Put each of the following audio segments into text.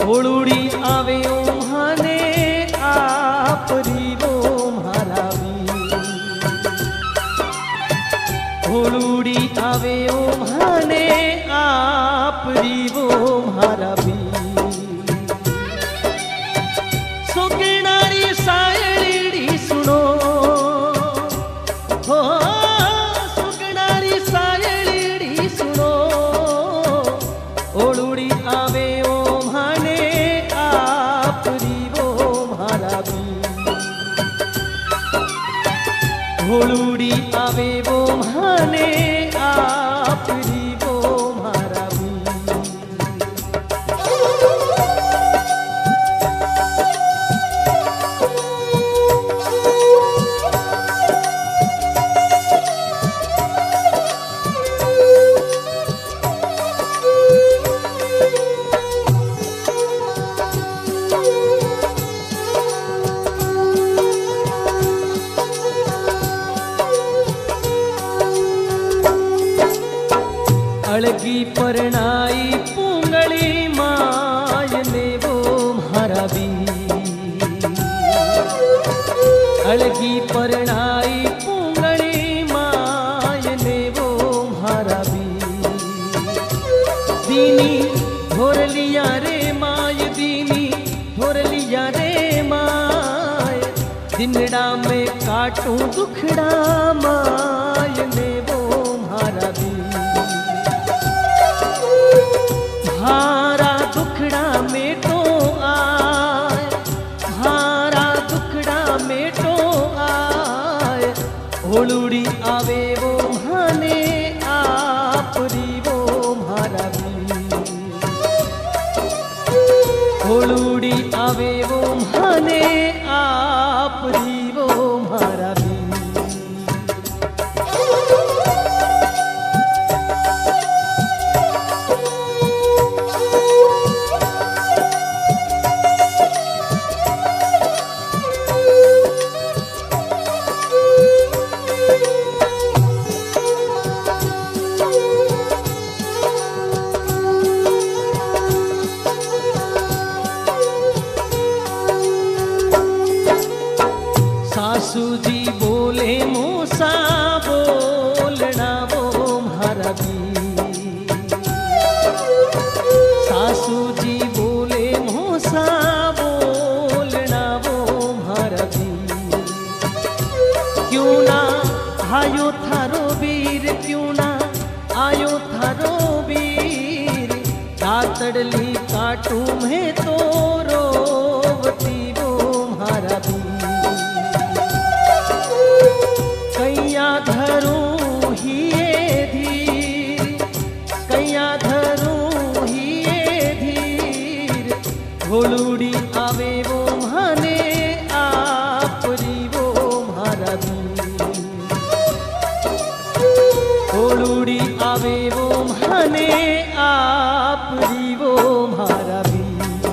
होळुड़ी आवे ओम्हाने आपरी वो म्हारा वीर। होळुड़ी आवे ओम्हाने आपरी वो म्हारा वीर। सुगणारी सायळीडी सुनो हो, सुगणारी सायळीडी सुनो। होळुड़ी आवे ओम्हाने आपरी वो म्हारा वीर। होळुड़ी आवे ओम्हाने आपरी वो म्हारा वीर। अळगी परणाई पुंगळी मायने वो म्हारा वीर। अळगी परणाई पुंगळी मायने वो म्हारा वीर। दीनी धोरलिया रे माय, दीनी धोरलिया रे माय। दिनड़ा में काटूं दुखड़ा मायने वो म्हारा वीर। हारा दुखड़ा मेटो आए, हारा दुखड़ा मेटो आए। होळुड़ी आवे वो म्हाने आपरी वो म्हारा वीर। होळुड़ी आवे वो म्हाने आपरी वो म्हारा वीर। सासू जी बोले मूसा बोलना वो म्हारा वीर। सासू जी बोले मूसा बोलना वो म्हारा वीर। क्यों ना आयो थारो वीर, क्यों ना आयो थारो वीर। दातड़ली काटू मैं तो रोवती वो म्हारा वीर। कैया धरूं हिये धीर, कैया धरूं हिये धीर। होळुड़ी आवे वो म्हाने आपरी वो म्हारा वीर। होळुड़ी आवे वो म्हाने आपरी वो म्हारा वीर।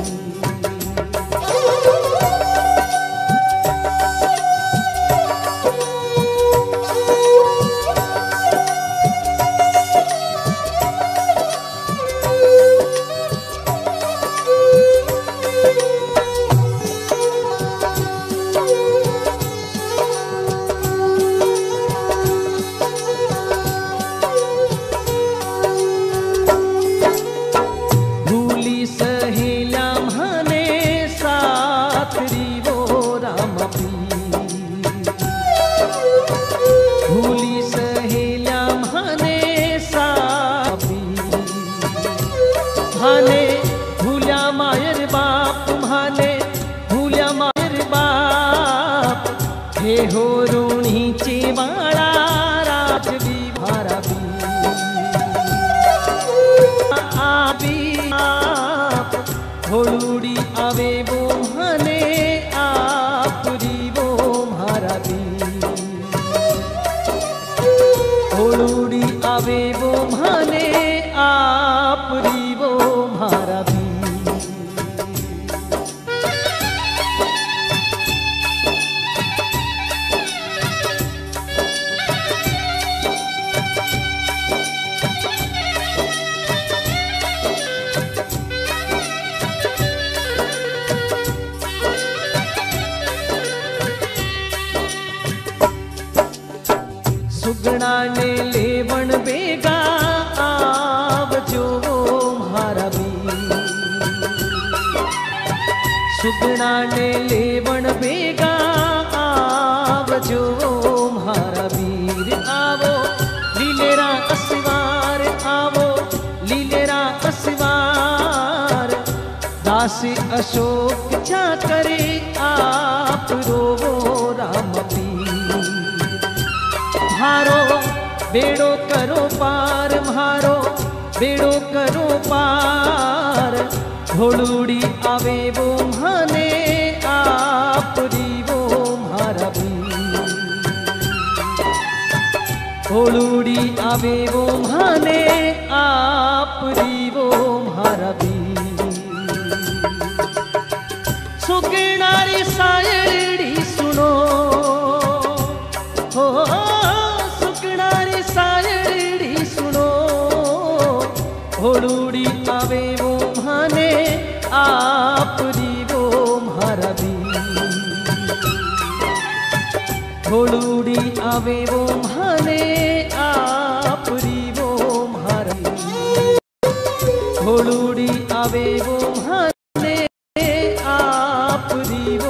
म्हाने भूल्या मायर बाप, म्हाने भूल्या मायर बाप। हे हो ऋणीचे बाळा राजवी म्हारा वीर। आप होळुड़ी आवे वो म्हाने आपरी वो म्हारा वीर। होळुड़ी आवे वो म्हाने आपरी वो म्हारा वीर। ने लेवण बेगा आवजो मारा वीर। सुगना ने लेवण बेगा आवजो मारा वीर। आवो लीलेरा असवार, आवो लीलेरा असवार। दास अशोक चा करे आप रोवो राम पीर। मारो बेड़ो करो पार, मारो बेड़ो करो पार। घोड़ूड़ी आवे वो माने आप रीवो मारा वीर। घोड़ूड़ी आवे वो माने आप रीवो मारा वीर। सुगनारी सायड़ी सुनो हो, सुगनारी सायड़ी सुनो। घोड़ूड़ी आवे वो माने आप रीवो मारा वीर। घोड़ूड़ी आवे वो माने आप रीवो मारा वीर। घोड़ूड़ी आवे वो माने आप रीवो।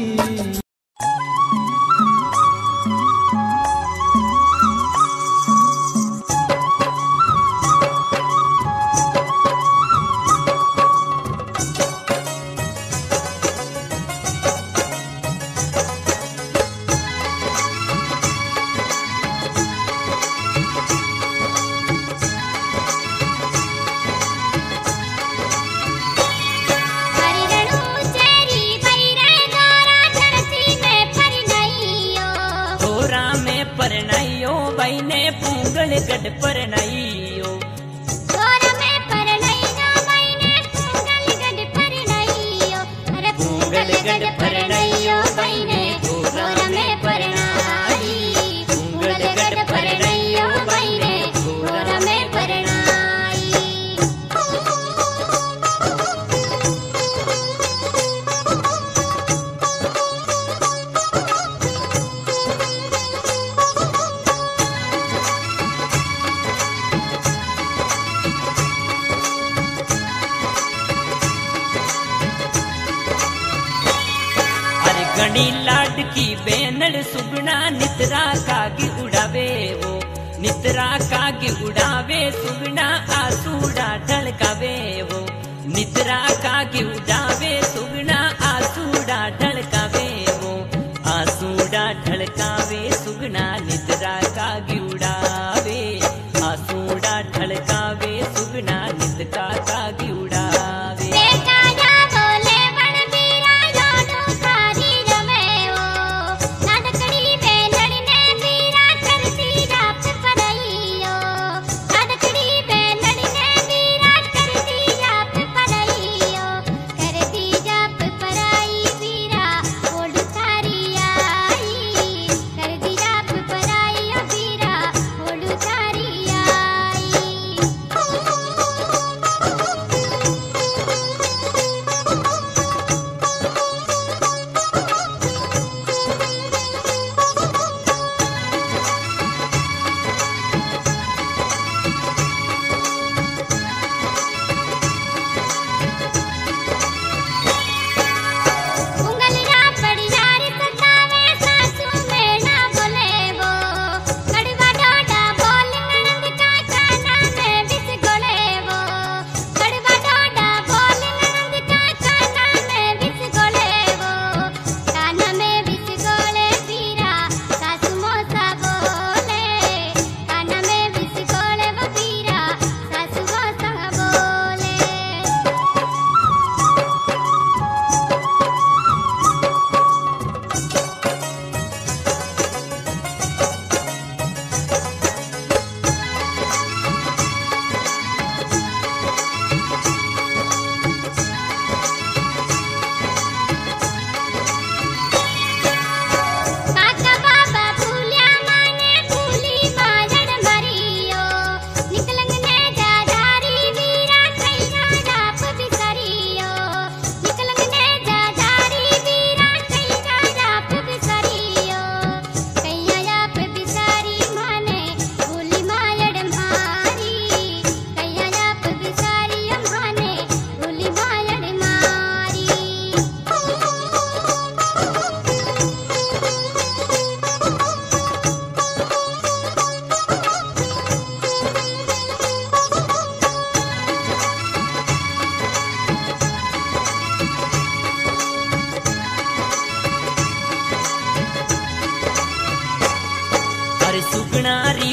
गढ़ परनाइयो गोरा में परनाइयो बहिने पूगल गढ़ परनाइयो। अरे पूगल गढ़ परनाइयो बहिने गोरा में परनाई। पूगल गढ़ परनाइयो बहिने गोरा में परनाई। घड़ी लाडकी बेनड़ सुगना नितरा कागी उड़ावे वो। नितरा कागी उड़ावे सुगना आसूड़ा ढलकावे वो। नितरा कागी उड़ावे सुगना आसूड़ा ढलकावे वो। आसूड़ा ढलकावे सुगना नितरा कागी उड़ावे। आसूड़ा ढलकावे सुगना नितरा कागी उड़ावे। कर दी जा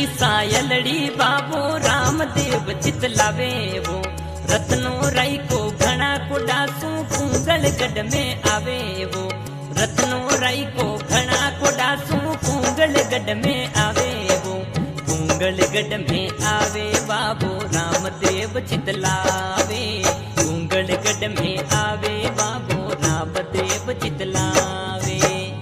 सायलड़ी बाबो रामदेव चितलावे वो रत्नो राई को घना को डासू कुंगल गढ़ में आवे वो रत्नो राई को घना को डासू कुंगल गढ़ में आवे वो कुंगल गढ़ में आवे बाबो रामदेव चितलावे कुंगल गढ़ में आवे बाबो रामदेव चितलावे।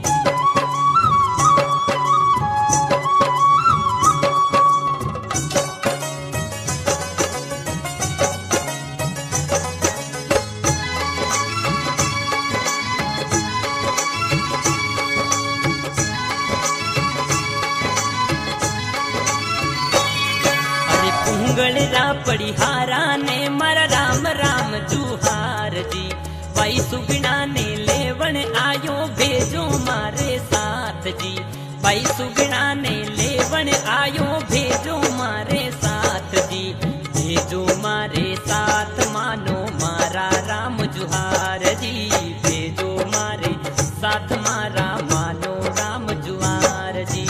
कुंगलरा पड़िहारा ने मारा राम राम जुहार जी भाई सुगना ने लेवन आयो भेजो मारे साथ जी भाई सुगना ने लेवन आयो भेजो मारे साथ जी भेजो मारे साथ मानो मारा राम जुहार जी भेजो मारे साथ मारा मानो राम जुहार जी।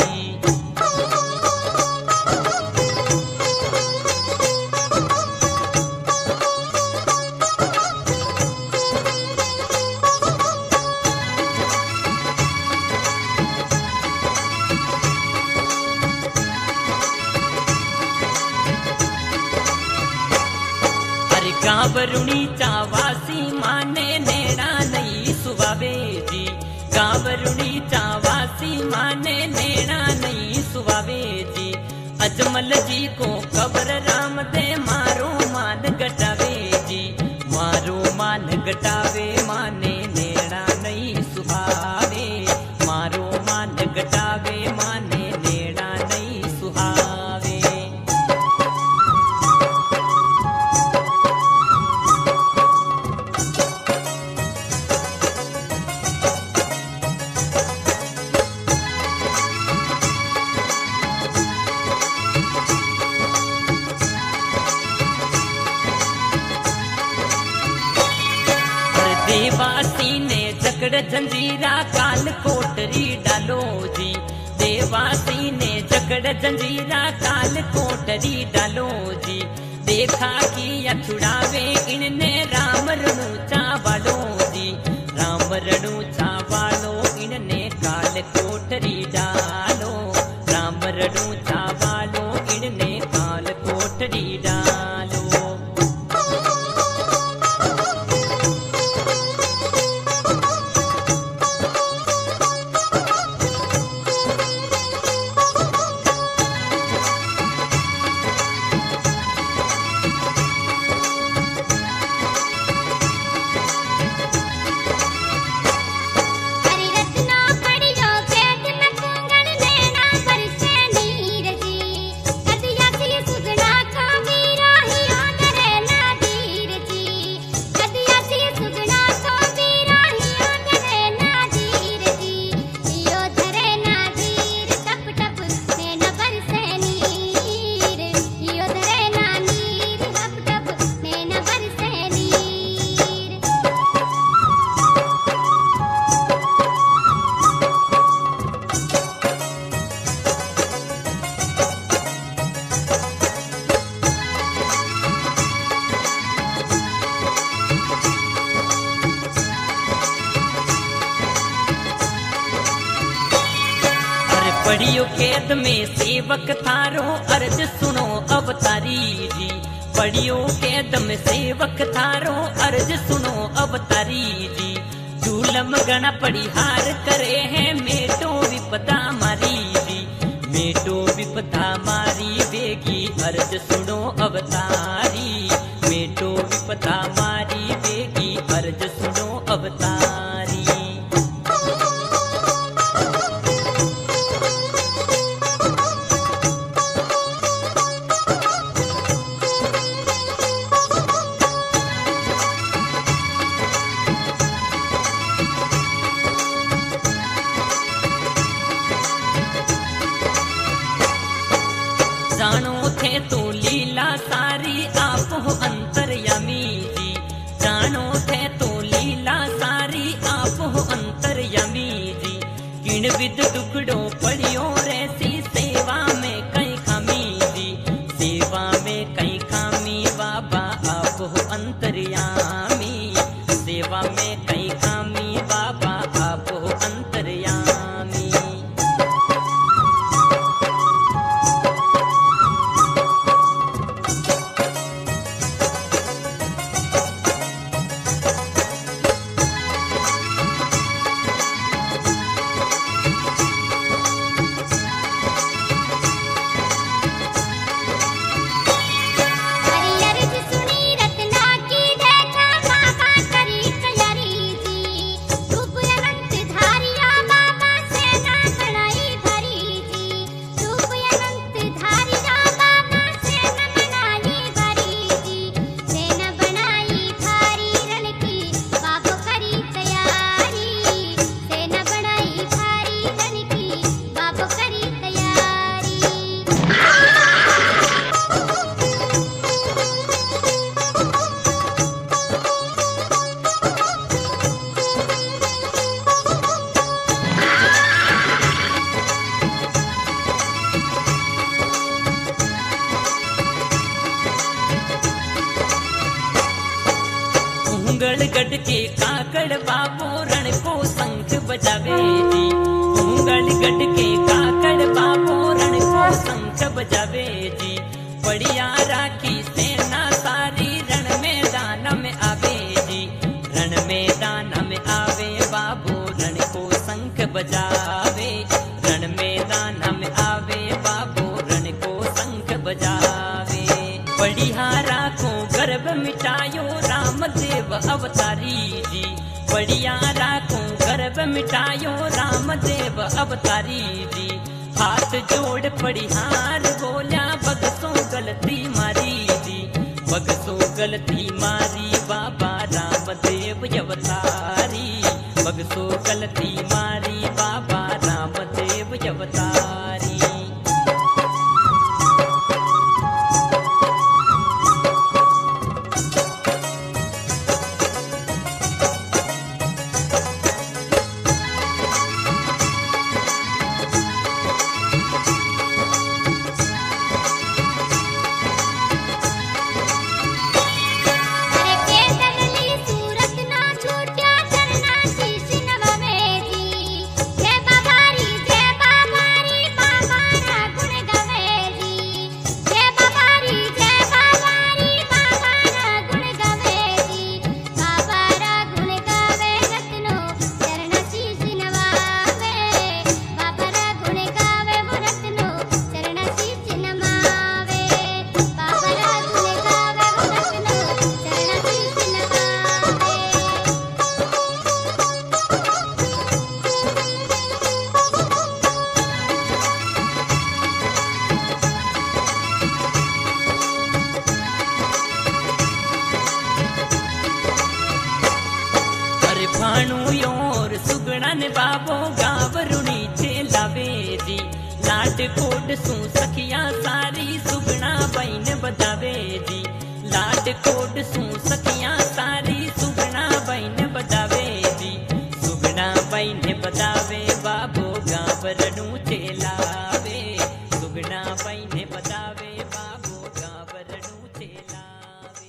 गावरुणी चावासी माने नेड़ा नहीं सुवावे जी गावरुणी चावासी माने नेड़ा नहीं सुवावे जी अजमल जी को कब्र राम दे मारो मान गटावे जी मारो मान गटावे माने नेड़ा नहीं सुहावे मारो मान गटावे माने नेड़ा नहीं सुहावे। देवासी ने जकड़ जंजीरा काल कोटरी डालो जी देवासी ने जकड़ जंजीरा काल कोटरी डालो जी देखा कि छुड़ावे इनने राम रणु चावालो जी राम रणु चावालो इनने काल कोटरी डालो राम रणु चावालो इनने काल कोटरी डालो। पढ़ियो कैद में सेवक थारो अर्ज सुनो अवतारी जी पढ़ियो कैद में सेवक थारो अर्ज सुनो अवतारी जी झूलम गण पड़िहार करे हैं मेटो विपदा मारी जी मेटो विपदा मारी बेगी अर्ज सुनो अवतारी मेटो विपदा मारी बेगी अर्ज सुनो अवतारी। जानो थे तो लीला सारी आप हो अंतर्यामी जी जानो थे तो लीला सारी आप हो अंतर्यामी जी किण विद टुकड़ो पड़ियो रहसी सेवा में कई खामी सेवा में कई खामी बाबा आपो अंतर्यामी। हरिहर सुनी रत्ना की देखा बाबा करी तैयारी जी। रूप अनंत धारिया बाबा सेना बनाई भरी जी। रूप अनंत धारिया बाबा सेना बनाई भरी जी। सेना बनाई भारी रण की बाबो करी तैयारी। सेना बनाई भारी रण की बाबो करी तैयारी। उंगलगढ़ के काकड़ बाबू रण को शंख बजावे जी। उंगलगढ़ के काकड़ बाबू रण को शंख बजावे जी। बढ़िया राखी सेना सारी रण मैदान में आवे जी। रण मैदान में आवे बाबू रण को शंख बजावे। रण मैदान में आवे बाबू रण को शंख बजावे। बढ़िया राखो गर्भ मिटायो रामदेव अवतारी जी। बढ़िया राखो गर्भ मिटायो रामदेव अवतारी जी। हाथ जोड़ पड़िहार बोल्या बगसो गलती मारी जी। बगसो गलती मारी बाबा रामदेव अवतारी। बगसो गलती मारी बाबा रामदेव अवतारी। अरे केतनली सूरत ना छूट्या चरना शीश नवमे जी। जय बाबारी बाबा रा गुण गवे जी। जय बाबारी बाबा रा गुण गवे जी। बाबा रा गुण गावे रत्नो चरण शीश नवावे। बाबा रा गुण गावे वो रत्नो चरण शीश नमावे। बाबा रा गुण गावे वो रत्नो चरण शीश नवावे। अरे भाणु योर सुगणन बाबो गावरुणी लावे जी। लाट कोट सू सखिया सारी सुगणा बहन बजावे जी। लाट कोट सू सखिया सारी सुगणा बहन बजावे जी। सुगणा बहन बजावे बाबो गावरणू लावे। सुगणा बहन बजावे बाबो गावरणू लावे।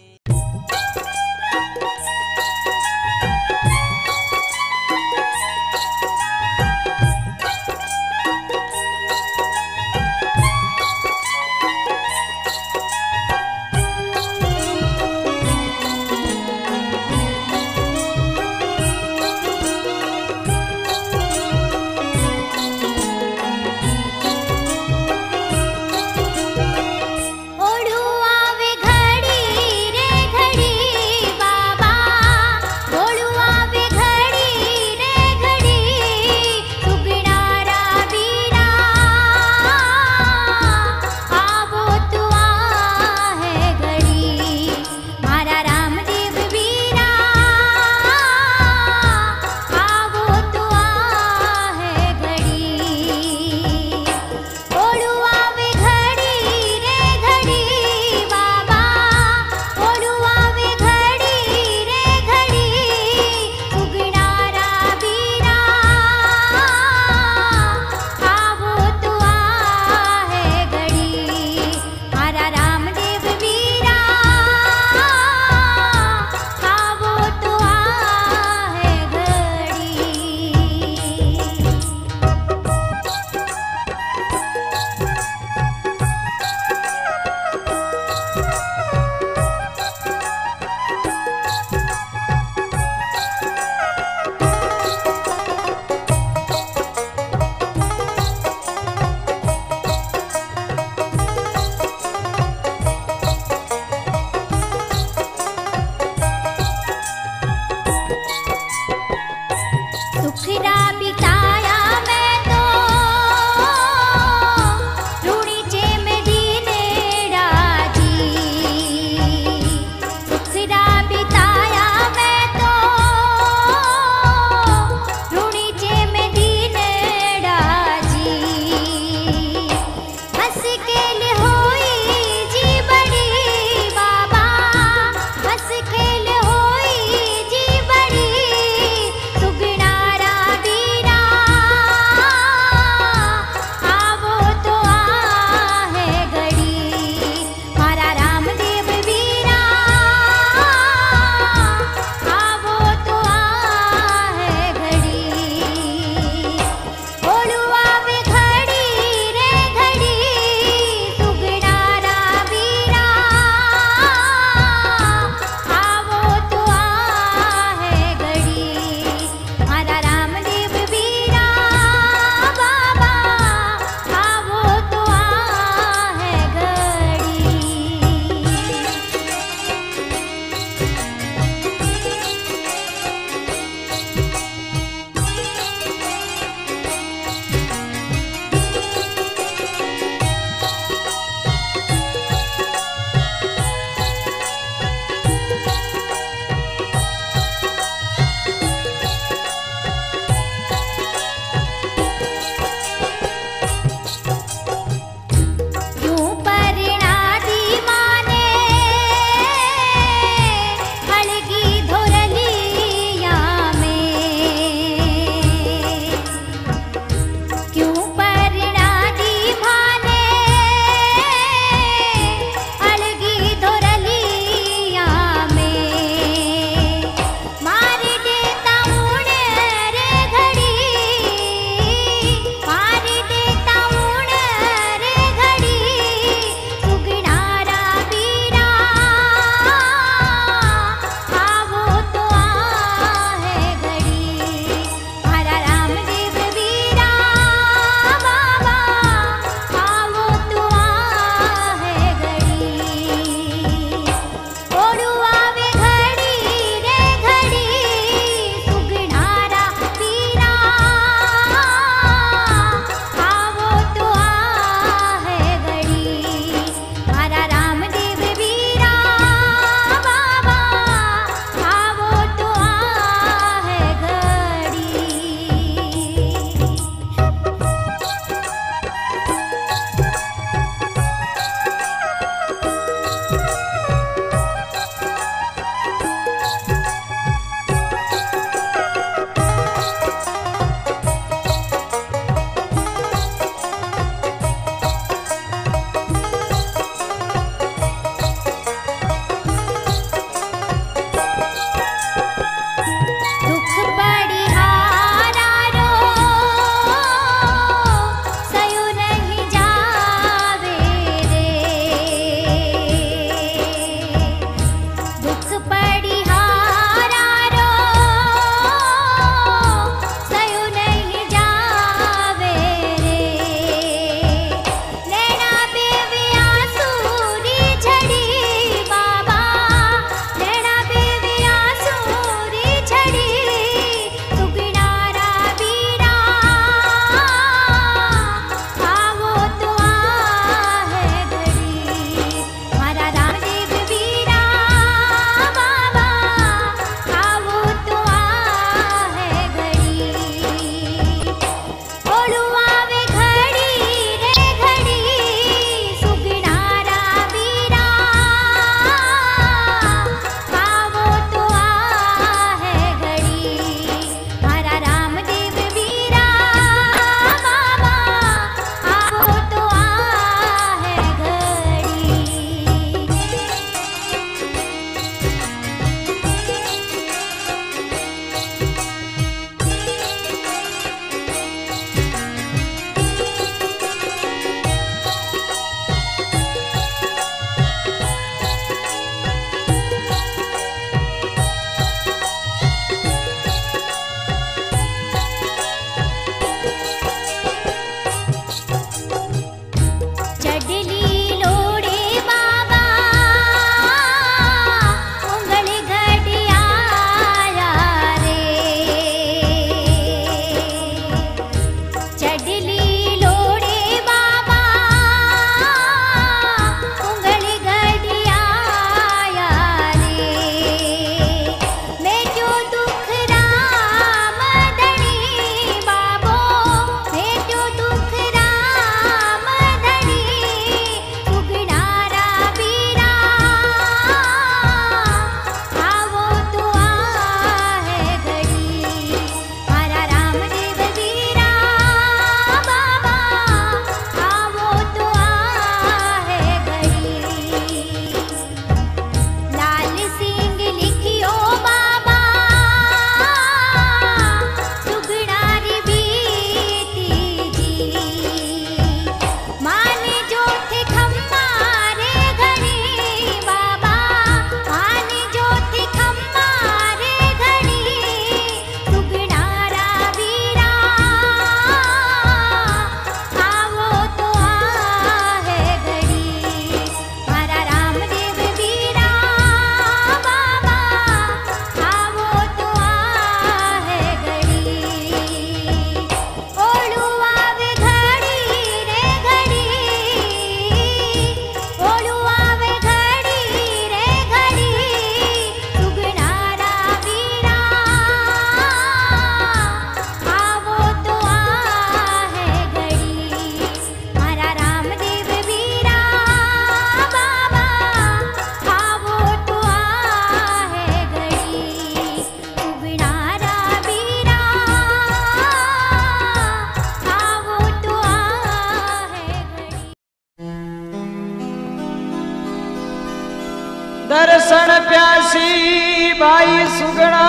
सुगड़ा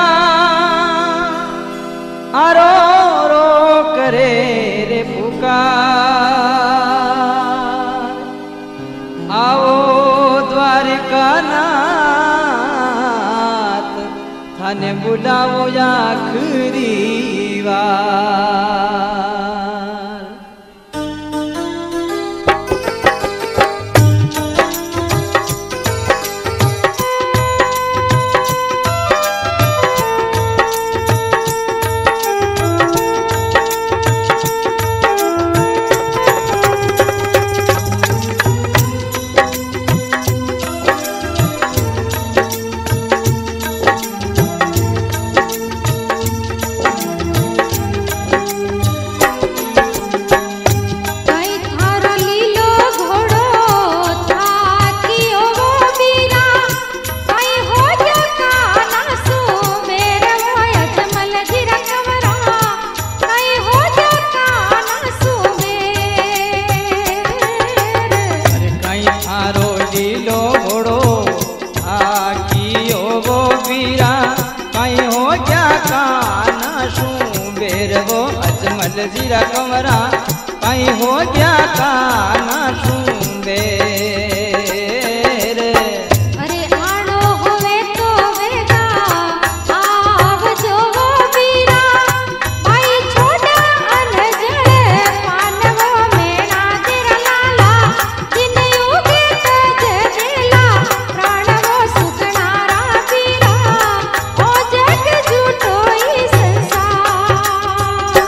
आरो रो करे रे पुकार आओ द्वारिका नाथ थाने बुलावो आखरी बार। जीरा कमरा कहीं हो गया काना सुंदर। अरे आनो होवे तो वेगा आव जो वो वीरा भाई छोटा अनजड़े पानवो में ना तेरा लाला जिन युगे तज देला प्राणवो सुखनारा वीरा ओ जग झूठो ही संसार।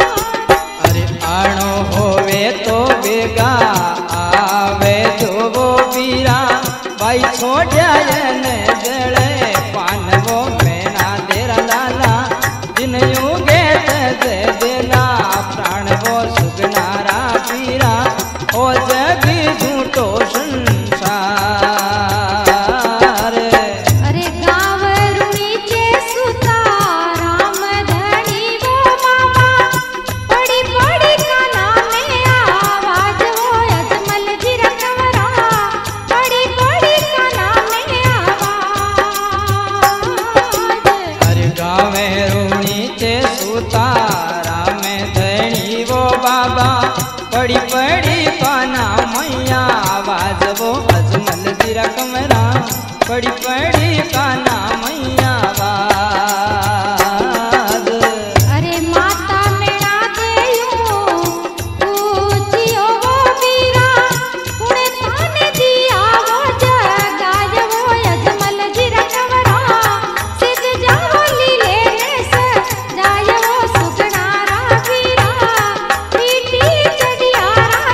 आणो होवे तो बेगा आवे जो वो वीरा भाई छोड़या ने जड़े पानवो में ना तेरा लाला जिन युगे तज देला प्राणवो सुगनारा वीरा ओ जग झूठो संसार। अरे गावरू नीचे सुता राम धनी वो मामा पड़ी पड़ी काना में आवाज वो अजमल जी रखवरा पड़ी पड़ी काना में आवाज। अरे गावे रूणी चे सुतारा में धनी वो बाबा पड़ी पड़ी काना मैया आवाज वो अजमल जी रकमरा पड़ी पड़ी काना मैया आवाज। अरे माता मेरा देयो पूछियो वो वीरा कुणे थाने दिया वो जगाय वो अजमल जी रखवरा सिज जाओ लीले से जाय वो सुगनारा वीरा पीटी चढ़िया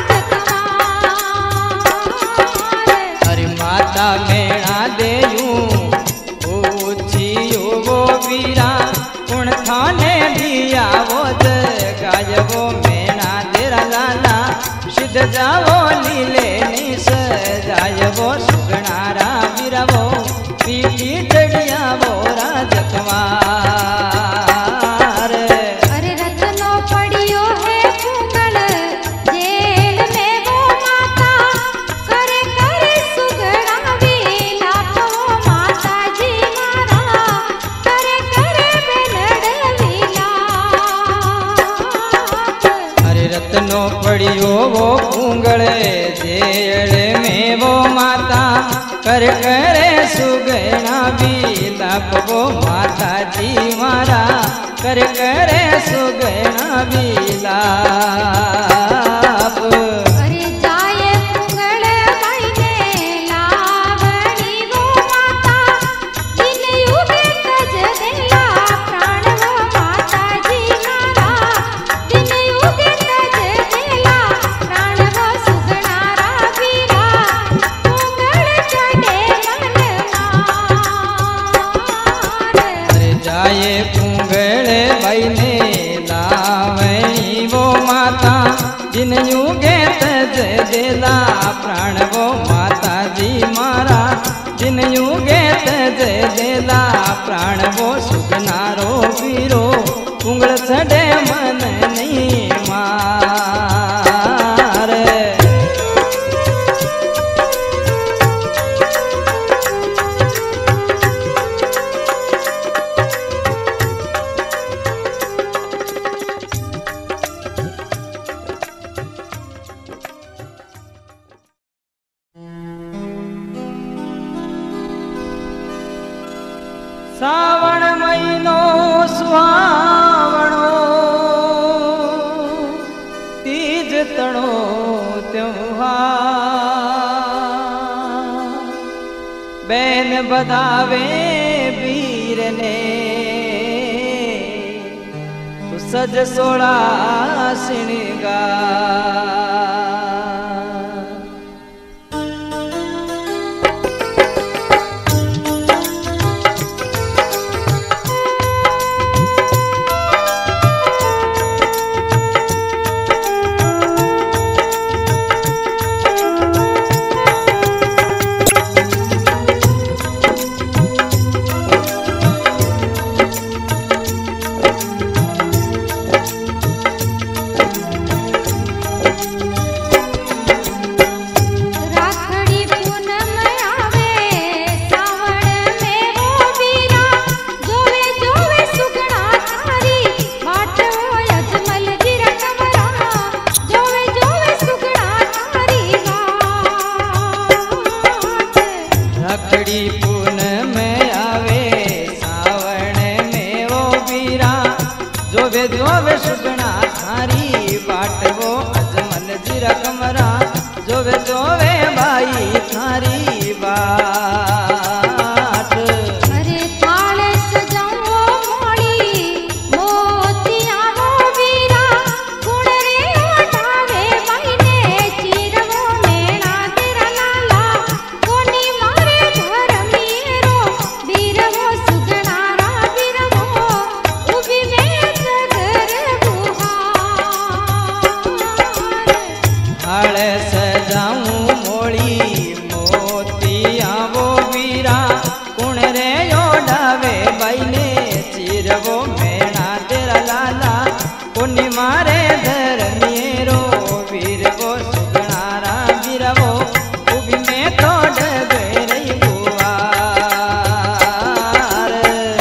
राजकुमार। अरे माता मेणा देयूं पूछियो वो वीरा कुण थाने दिया वो जगाय वो मेणा तेरा लाला सिद्ध जावो लीले निस जाय वो सुगनारा वीरा वो पीटी चढ़िया वो राजकुमार। अरे रत्नो पड़ियो है फूंगल जेल में वो माता करे करे सुगड़ा विलाप वो माता जी मारा करे करे बेनड़ विलाप। अरे रत्नो पड़ियो वो कुंगड़े जेल में वो माता कर करे सुगना बिलाप वो माता जी मारा कर करे सुगना बिलाप। अरे जाए फूंगल मायने लावणी वो माता जिन युगे तज देला प्राण वो माता जी मारा जिन युगे तज देला प्राण वो सुगनारा वीरा फूंगल चढ़े मन मार। अरे जाए कुंगड़े भाई ने लावणी वो माता जिन युगे तज देला प्राण वो माता जी मारा जिन युगे तज देला प्राण वो सुगनारो वीरो कुंगड़ चढ़े मन नहीं मार। बधावे वीर ने तू सज सोड़ा श्रृंगार। रखड़ी पूनम आवे सावण में वो वीरा जोवे जोवे सुगना थारी बाट वो अजमल जीरा कमरा जोवे जोवे भाई थारी बाट। अरे थाले सजाओ मोड़ी मोतिया वो वीरा गुण रे उठावे महीने चीरवो मेणा तेरा लाला कोनी मारे घर मीरो बीरवो सुगणारा बीरवो उभी में सगर गुहार। थाले सजाऊं मोड़ी मोतिया वो वीरा कुण रे ओढ़ावे बैले चीरवो मेणा तेरा लाला कुनी मारे धर मेरो वीर वो सुगणारा वीरवो उभी में तो डबे रही गुवार।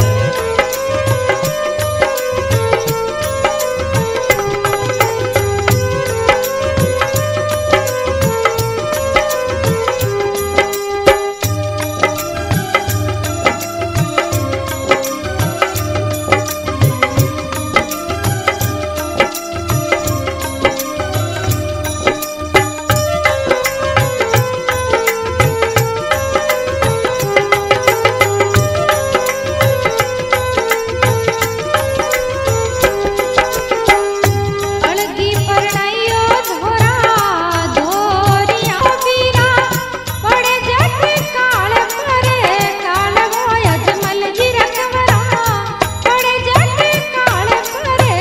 अलगी परणाइयो धोरा धोरिया वीरा पड़े जट काल परे काल वो अजमल जीरा कमरा पड़े जट काल परे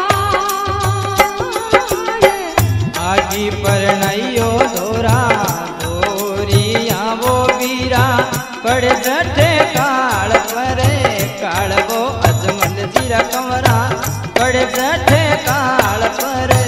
काल। आगी परणाइयो धोरा धोरिया वो वीरा पड़ जटे काल परे काल वो अजमल जीरा कमरा पड़ जटे काल परे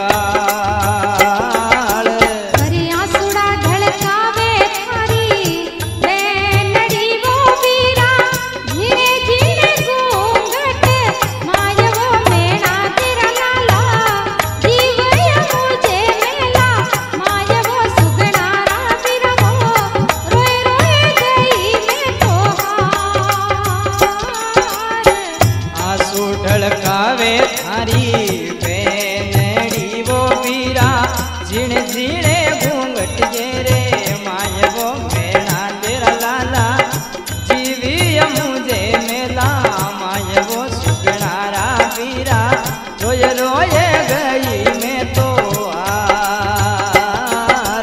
काल। अरे आंसुड़ा ढलकावे थारी बेनड़ी वो वीरा झीणे झीणे घूंघट मायवो मेणा तेरा लाला जीवय मुझे मेला मायवो सुगणारा वीरवो रोए रोए गई मैं तो हार। आंसू ढलकावे थारी बेनड़ी वो वीरा झिण झिणे घूंघट रे मायवो मेणा तेरा लाला जीवी मुझे मेला मायवो सुगणारा वीरा रोय रोय गई मैं तो हार।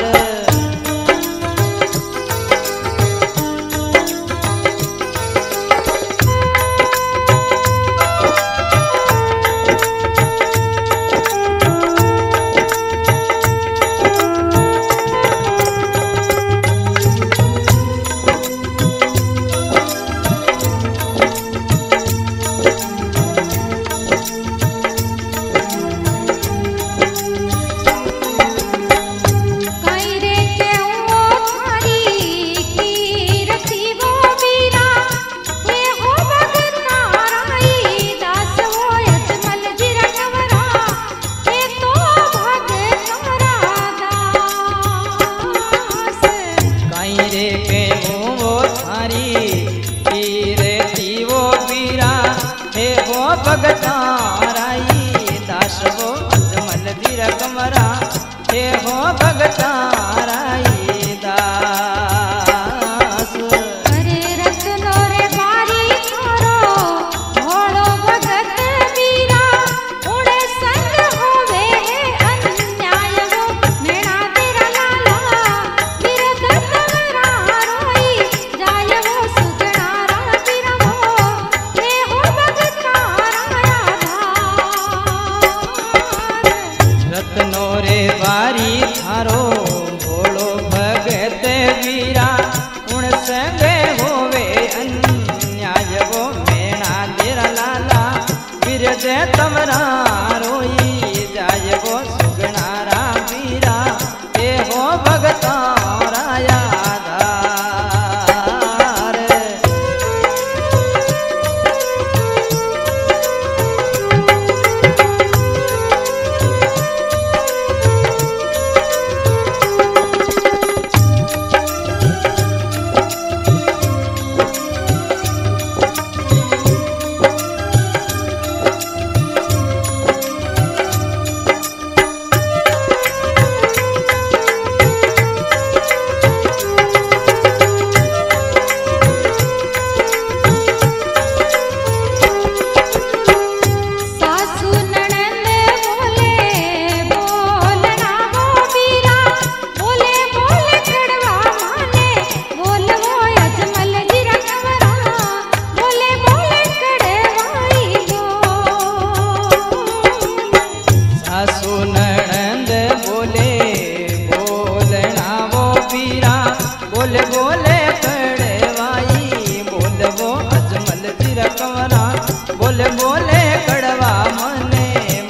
काई रे केऊ थारी कीरती वो वीरा हे हो भगताराई दास वो अजमल जीरा कमरा हे तो भगतारा दास। काई रे के वो थारी कीरती वो वीरा हे वो भगताराई दास वो अजमल जीरा कमरा हे हो भगताराई दास। अरे फिर दे तमरा रोई जाय वो सुगनारा बीरा ए हो भगता राया बोले बोले कड़वा मने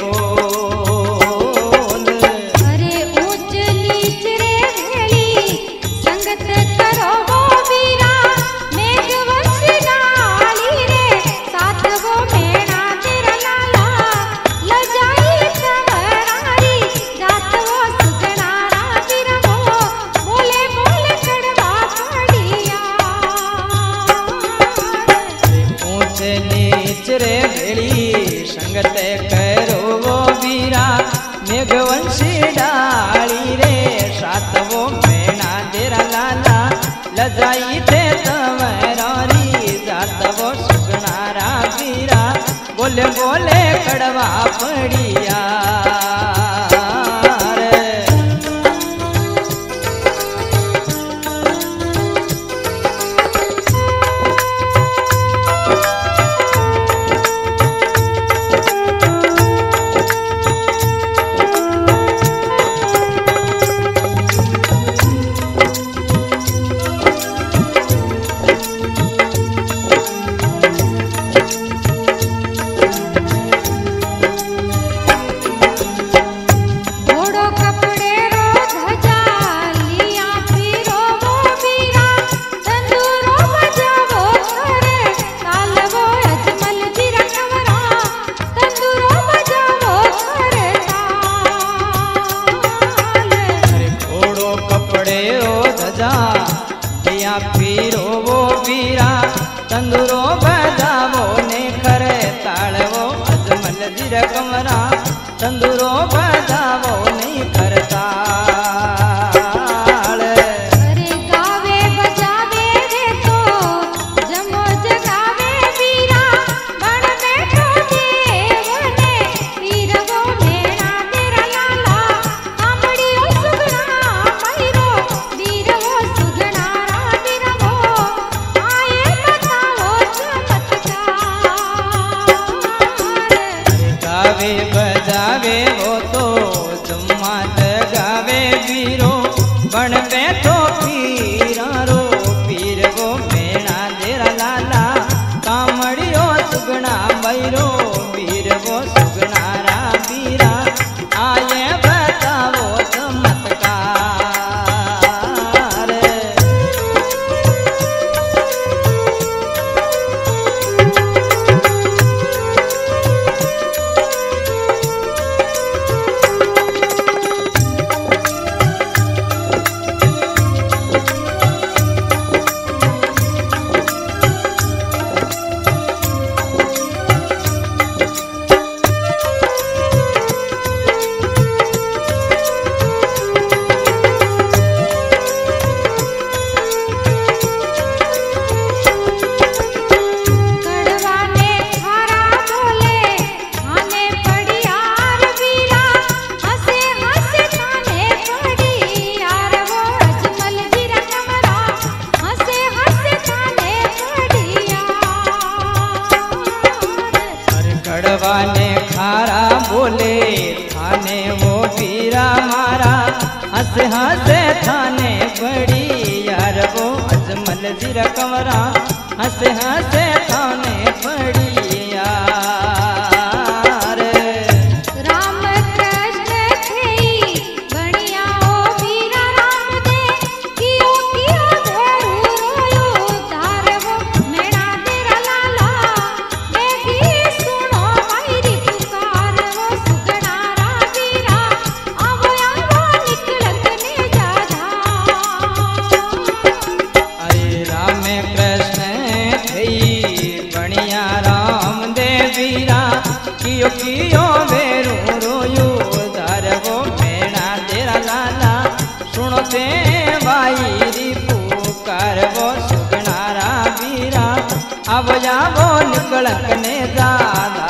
बोल। अरे ऊंच नीच रे भेली संगत करो वो वीरा मेघ वंशी डाली रे साथ वो मेणा तेरा लाला लजाई सवरारी जात वो सुगनारा वीरा वो बोले बोले कड़वा पड़िया। ऊंच नीच रे भेली संगत करो वो वीरा मेघवंशी डाली रे सात वो मेणा तेरा लाला लजाई थे तमरारी जात वो सुगनारा वीरा बोले बोले कड़वा पड़िया। पीरो वो वीरा तंदुरो बजावो ने करे ताड़वो अजमल जीर कमरा तंदुरो बजावो नहीं करता। अरे गावे बजावे रे तो जमो जगावे वीरा बण बैठो देवने वीर वो मेरा तेरा लाला कामड़ियो सुगना मैरो वीर वो सुगना बजावे वो तो जुम्मा गावे वीरो बन बैठो पीरारो पीर वो मेणा तेरा लाला कामड़ियो सुगना मैरो वीर वो सुगनारा वीरा आए बताओ चमत्कार। ने खारा बोले थाने वो वीरा मारा हंस हंसे थाने बड़ी यार वो अजमल जीरा कंवरा हंस हंसे थाने बड़ी यार। कियो कियो वेरू रोयो धारवो मेणा तेरा लाला सुनते भाई री पुकार वो सुगनारा वीरा अब जावो निकलक ने दादा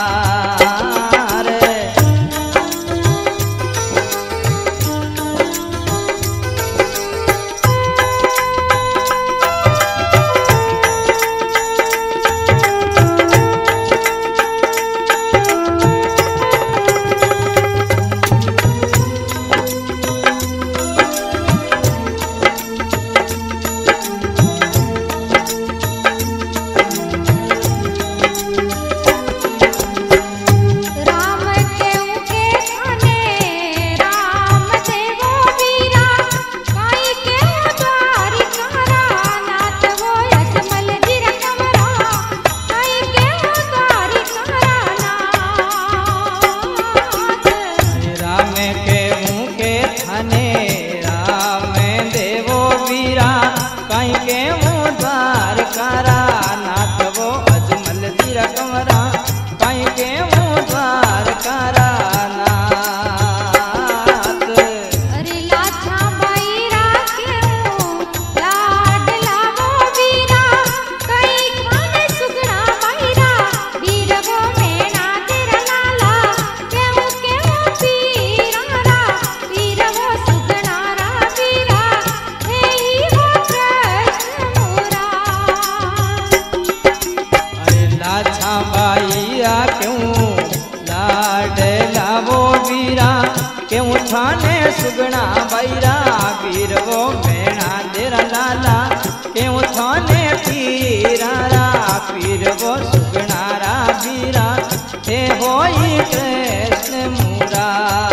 थाने सुगना बैरा वीर वो मेणा तेरा लाला क्यों थाने पीरा पीर वो सुगनारा वीरा हे होई कृष्ण मुरार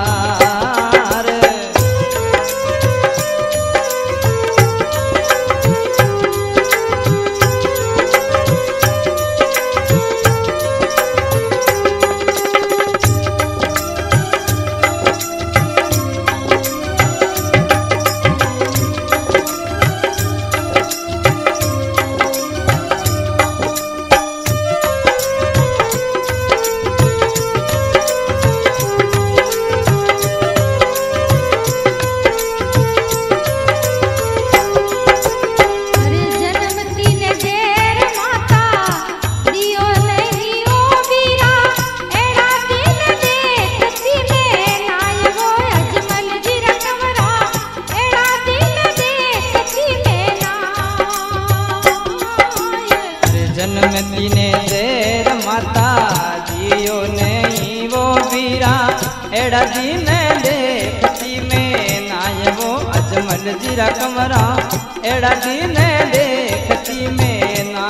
जन्मती ने देर माता जियो नहीं वो वीरा एड़ा जी ने देखती में नाय वो अजमल जीरा कमरा एड़ा जी ने देखती में ना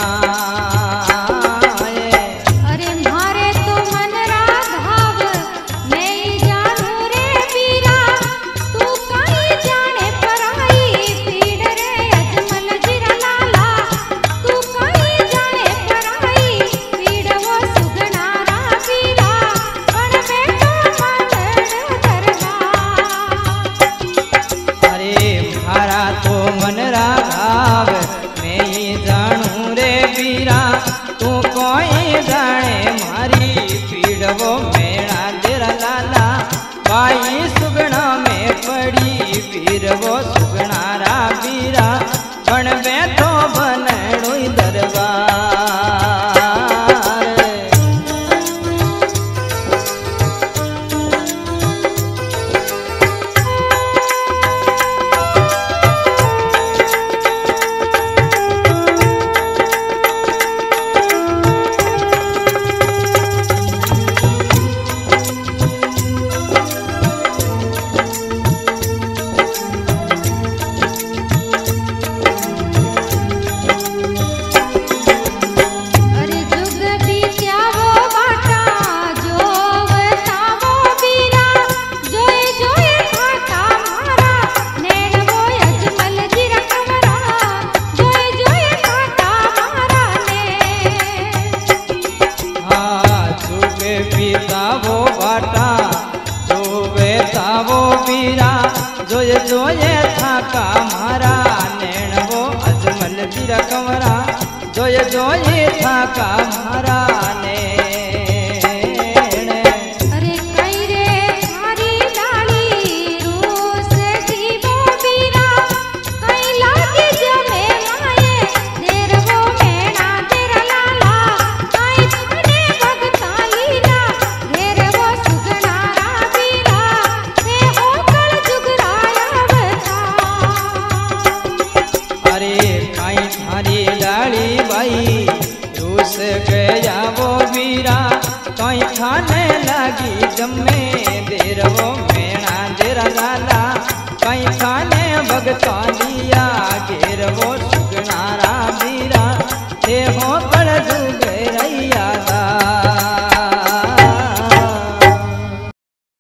वो मेणा तेरा लाला बाई सुगना में पड़ी वीर वो सुगनारा वीरा बन बैठो बनड़ो दरबार जोये जोये थाका मारा नैन वो अजमल जीरा कंवरा जोये जोये थाका मारा ने कहीं खाने लगी जम्मे देर वो मेणा देरा लाला कहीं खाने भगता दिया घेर वो